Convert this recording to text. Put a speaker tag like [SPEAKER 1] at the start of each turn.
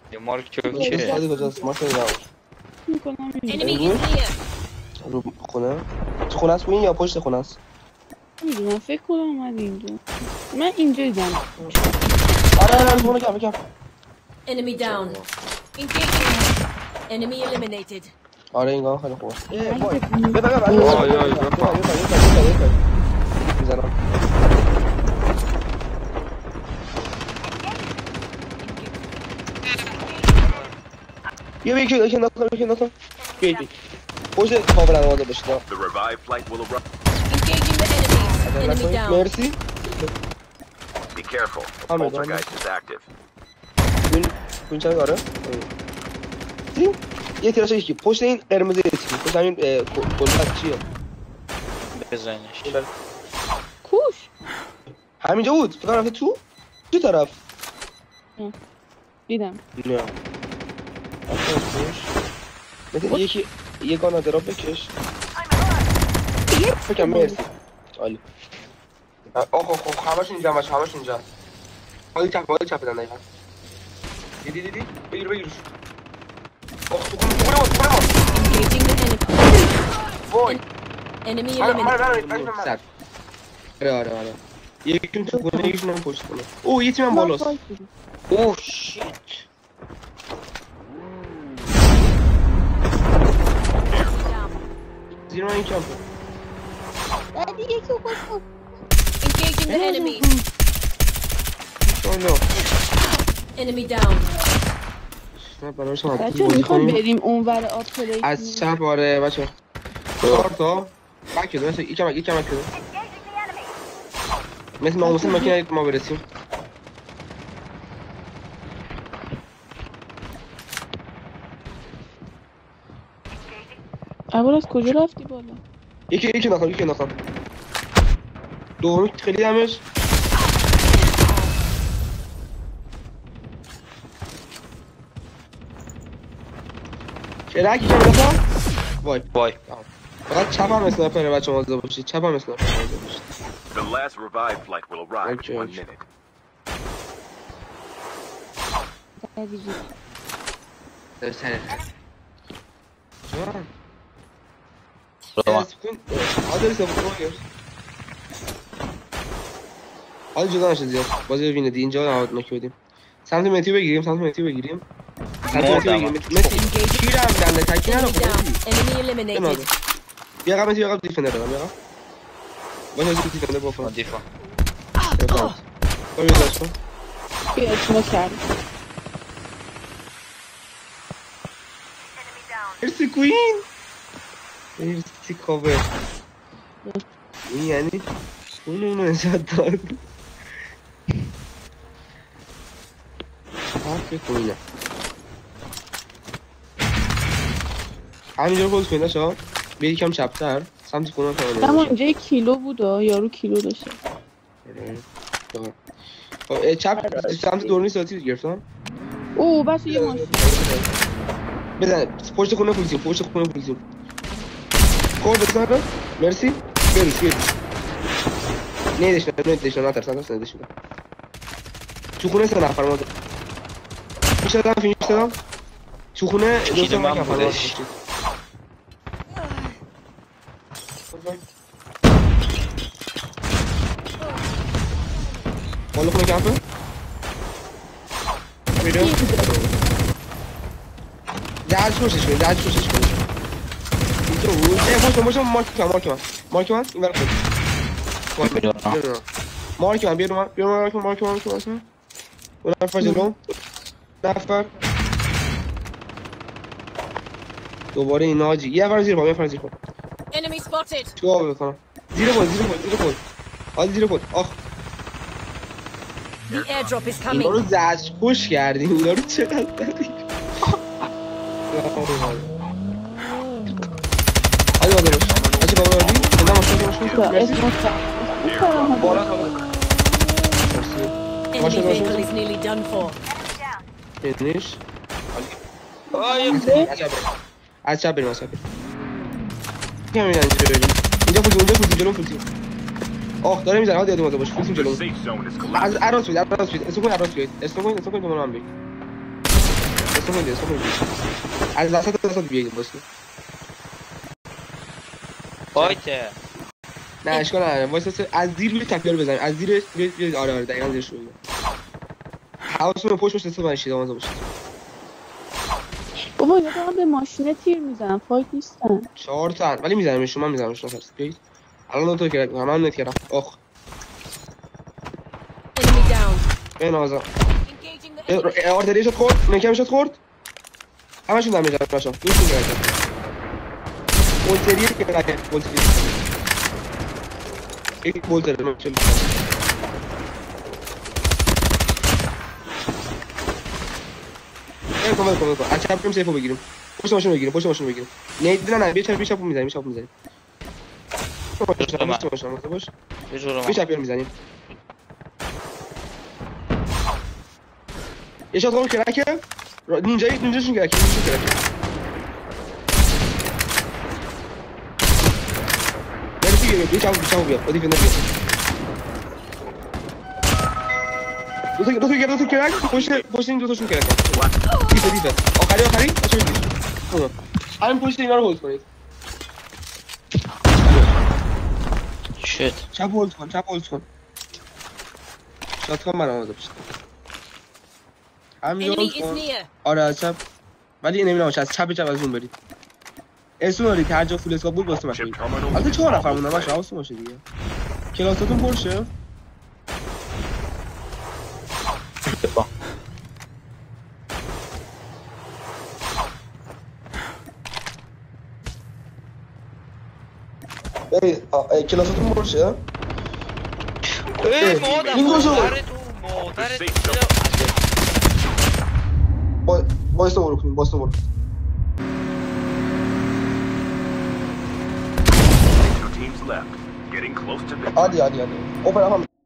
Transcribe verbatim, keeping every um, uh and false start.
[SPEAKER 1] یه مارک که
[SPEAKER 2] سالی کجاست؟ مارک نمیدونم
[SPEAKER 3] میکنم
[SPEAKER 4] Enemy is here.
[SPEAKER 2] رو خونه؟ تو خونه است این یا پشت خونه است؟
[SPEAKER 3] نمیدونم فکر کنم اومد اینجا من اینجا دیدم
[SPEAKER 2] آره آره خونه کم کم
[SPEAKER 4] Enemy down. Engaging. Enemy eliminated.
[SPEAKER 2] آره این گام خیلی خوبه
[SPEAKER 3] وای
[SPEAKER 2] بیا بیا بیا
[SPEAKER 1] آی آی بفهم
[SPEAKER 2] میزنم بیا بیا یکی یکی انداختم یکی انداختم بیا بیا پشت کابل آماده باشید
[SPEAKER 5] The revived flight will arrive.
[SPEAKER 4] Engaging the enemies. Enemy down.
[SPEAKER 2] مرسی
[SPEAKER 5] Be careful.
[SPEAKER 2] I'm a
[SPEAKER 5] Poltergeist is active.
[SPEAKER 2] این این چند داره این یه تیراش یکی پشت این قرمز یکی پشت همین گلبد چیه
[SPEAKER 1] بزنش
[SPEAKER 3] کوش
[SPEAKER 2] همینجا بود فکر رفته تو چه طرف
[SPEAKER 3] دیدم
[SPEAKER 2] نه مثل یکی یه گانا دراب بکش فکرم مرسی عالی آخ آخ آخ همش اینجا همش همش اینجا حالی چپ حالی چپ بدن دقیقا دیدی دیدی بگیر بگیرش آخ تو کنه تو کنه ما
[SPEAKER 4] Engaging the enemy.
[SPEAKER 2] وای
[SPEAKER 4] Enemy
[SPEAKER 2] آره آره
[SPEAKER 4] eliminated.
[SPEAKER 2] آره آره آره آره یکیشون تو کنه یکیشون هم پشت کنه اوه یه تیم هم بالاست اوه شیت زیرو این کمپه
[SPEAKER 3] بعد یکی رو کن
[SPEAKER 4] Engaging the enemy.
[SPEAKER 2] شالا
[SPEAKER 4] Enemy down.
[SPEAKER 2] نه براش هم
[SPEAKER 3] بچه ها میخوام بریم اونور آپریت
[SPEAKER 2] از چپ آره بچه چهار تا بک کده مثل یکم یکم کده مثل ناموسه ماکینه ما برسیم
[SPEAKER 3] اول از کجا رفتی بالا؟
[SPEAKER 2] یکی یکی نخوام یکی نخوام دومی خیلی دمش چرا یکی کم نخوام وای
[SPEAKER 1] وای
[SPEAKER 2] فقط چپ هم اسنایپره بچه مازده باشید چپ هم اسنایپره مازده باشید
[SPEAKER 5] The last revived flight will arrive
[SPEAKER 2] Okay,
[SPEAKER 5] in one
[SPEAKER 2] okay.
[SPEAKER 5] minute.
[SPEAKER 2] در سره
[SPEAKER 1] روان
[SPEAKER 2] آدری سفت کنیم حالا جدا نشه زیاد بازی رو وینه دی اینجا نهاد نکی بدیم سمت متیو بگیریم سمت متیو بگیریم سمت متیو بگیریم متی کیر هم دنده تکی نرو
[SPEAKER 4] Enemy down.
[SPEAKER 2] خودی
[SPEAKER 4] Enemy eliminated.
[SPEAKER 2] بیا قبل متیو قبل دیفندر دارم بیا قبل باشه از دیفندر بکنم
[SPEAKER 1] دیفا
[SPEAKER 2] بیا بیا داشت کن
[SPEAKER 3] بیا اتما کرد
[SPEAKER 2] مرسی کوین مرسی کاور این یعنی اون اونو نشد داد حرفی کوینه همینجا رو پوز کنید شا بیا یکم چپتر سمت خونه تا
[SPEAKER 3] اما اینجا یک کیلو بود یارو کیلو داشته
[SPEAKER 2] چپ سمت دورنی ساعتی گرفتم
[SPEAKER 3] اوه بس یه ماشین
[SPEAKER 2] بزن پشت خونه پولیسیم پشت خونه پولیسیم خب بزن مرسی بروش بروش نیدش نه نیدش نه نترسن دست نیدش نه تو خونه سه نفر مازه فینش دادم فینش دادم تو خونه دو سه نفر مازه بالا خونه کمپه میرم زهر شوشش کنی زهر شوشش کنی اینجا بود اه باشم باشم مارک من مارک من مارک من این برای خود مارک من بیا رو من بیا مارک من مارک من مارک من اون نفر جلوم نفر دوباره این ناجی یه نفر زیر پا یه نفر زیر پا
[SPEAKER 4] Enemy spotted.
[SPEAKER 2] چیکار بکنم زیر پا زیر پا زیر پا حالا زیر پا آخ
[SPEAKER 4] The airdrop is
[SPEAKER 2] اینا رو
[SPEAKER 4] coming.
[SPEAKER 2] زج خوش کردیم اینا رو چقدر دادیم حالا باید باش بچه کابل آردی اینا ماشون ماشون مرسی بالا کابل
[SPEAKER 4] Enemy vehicle is nearly done for.
[SPEAKER 2] نیش از چپ بریم از چپ بریم که همین اینجا بریم اینجا فوزیم اینجا فوزیم جلو فوزیم آخ داره میزنه ها دیادی مازه باش فوزیم
[SPEAKER 5] The
[SPEAKER 2] جلو
[SPEAKER 5] safe zone is
[SPEAKER 2] از
[SPEAKER 5] collapsing.
[SPEAKER 2] عراض بید عراض بید اسم کن عراض بید اسم کن اسم کن دومان هم بید استاپ کنید استاپ کنید از وسط وسط بیاید واسه
[SPEAKER 1] فایته.
[SPEAKER 2] نه اشکال نداره واسه از زیر روی تپیار بزنید از زیر بیاید آره آره دقیقاً زیرش رو حواستون به پشت باشه استاپ نشید آماده باشید
[SPEAKER 3] بابا یه دارم به ماشینه تیر میزنم فایت نیستن
[SPEAKER 2] چهار تا ولی میزنمشون من میزنمشون نترس بیاید الان دو تا کرد همه نت کردم آخ
[SPEAKER 4] Enemy down.
[SPEAKER 2] این آزا
[SPEAKER 4] Engaging the enemy.
[SPEAKER 2] آرتری شد خورد مکم شد خورد همشون دمیج دارن بچه‌ها دوستون کرد بولتری که نگه بولتری یک بولتر من چه ای کامل کامل کامل اچ بریم سیفو بگیریم پشت ماشین بگیریم پشت ماشین بگیریم نه نه نه بیا چپ چپ میزنیم چپ میزنیم پشت ماشین باش باش
[SPEAKER 1] یه جور
[SPEAKER 2] بیا چپ میزنیم یه شات گل کرکه نینجا نینجاشون کرکه نینجاشون کرکه برسی بیا بیا چاو چاو بیا ادی فندر بیا دو تا دو تا دو تا کرک پشت پشت این دو تاشون کرکه دیفه دیفه آخری آخری بچه‌ها دیفه خوبه همین پشت اینا رو هولد کنید
[SPEAKER 1] شت.
[SPEAKER 2] چپ هولد کن چپ هولد کن شات کن من آماده بشه همین
[SPEAKER 4] Enemy
[SPEAKER 2] هولد
[SPEAKER 4] is
[SPEAKER 2] کن
[SPEAKER 4] near.
[SPEAKER 2] آره از چپ ولی نمیدونم از چپ چپ از اون برید اسم دارید هر جا فول اسکاپ بود واسه
[SPEAKER 5] Chip
[SPEAKER 2] من
[SPEAKER 5] terminal.
[SPEAKER 2] البته چهار نفر موندن باشه حواستون باشه دیگه کلاساتون پرشه ای کلاساتون پرشه
[SPEAKER 1] ای
[SPEAKER 2] اه،
[SPEAKER 1] مادر
[SPEAKER 2] این گوشو.
[SPEAKER 1] مادر تو مادر تو
[SPEAKER 2] با وایس رو برو کنیم وایس رو برو
[SPEAKER 5] Two teams left. Getting close to victory.
[SPEAKER 2] عادی عادی عادی اوپن هم